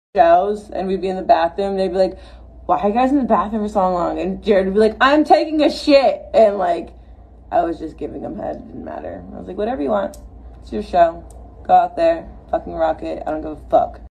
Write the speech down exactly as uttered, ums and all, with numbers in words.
shows and we'd be in the bathroom, they'd be like, why are you guys in the bathroom for so long? And Jared would be like, I'm taking a shit. And like, I was just giving him head. It didn't matter. I was like, whatever you want. It's your show. Go out there. Fucking rock it. I don't give a fuck.